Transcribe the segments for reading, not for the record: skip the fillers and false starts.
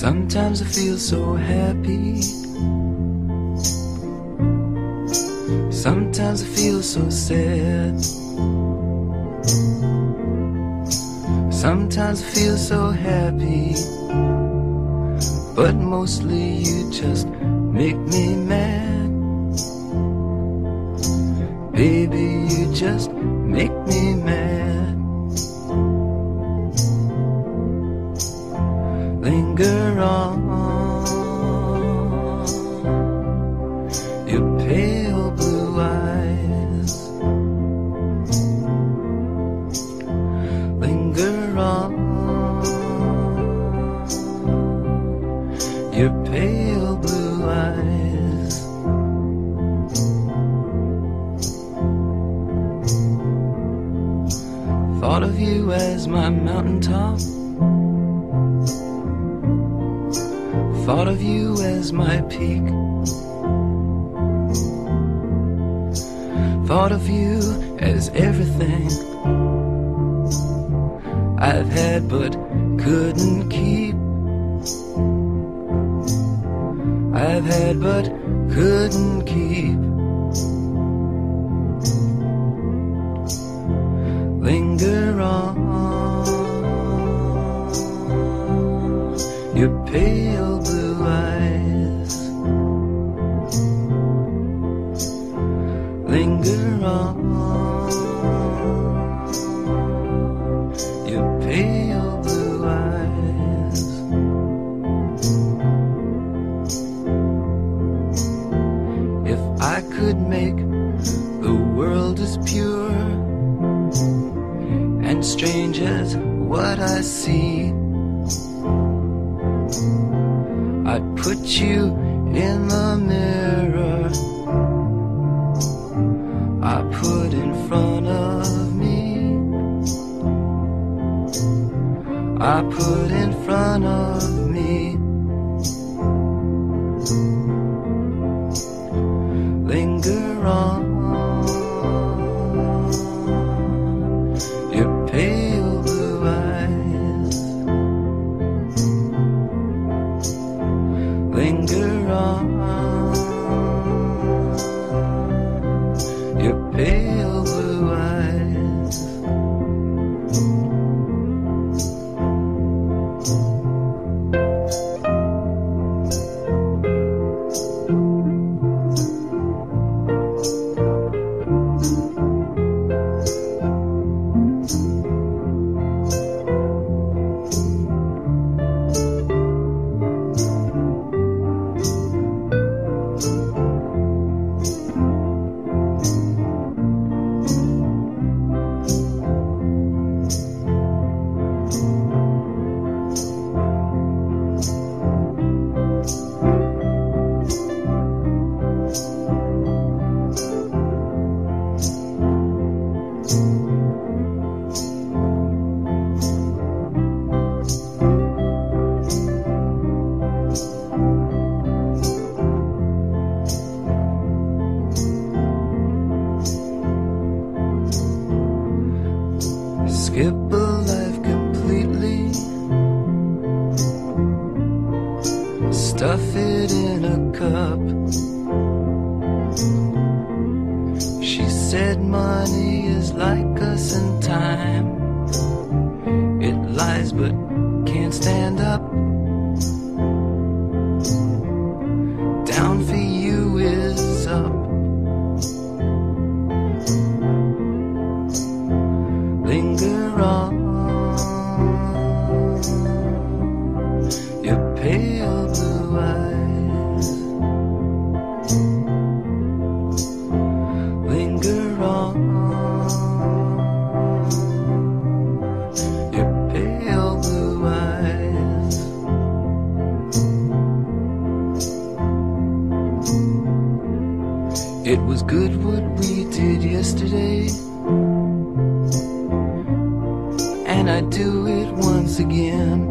Sometimes I feel so happy. Sometimes I feel so sad. Sometimes I feel so happy, but mostly you just make me mad. Baby, you just make me mad. Linger on, your pale blue eyes. Linger on, your pale blue eyes. Thought of you as my mountaintop. Thought of you as my peak. Thought of you as everything I've had but couldn't keep. I've had but couldn't keep. Linger on, your pale blue eyes. Linger on, your pale blue eyes. If I could make the world as pure and strange as what I see, I'd put you in the mirror I put in front of me. I put in front of me. Linger on, your pale blue eyes. Linger on, your pale blue eyes. Skip a life completely, stuff it in a cup. She said money is like us in time. It lies but can't stand up. Down for you is up. Linger on, your pale blue eyes. Linger on, your pale blue eyes. It was good what we did yesterday, and I'd do it once again.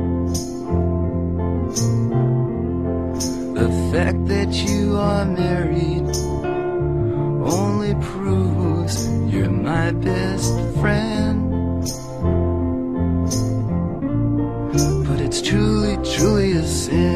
The fact that you are married only proves you're my best friend. But it's truly, truly a sin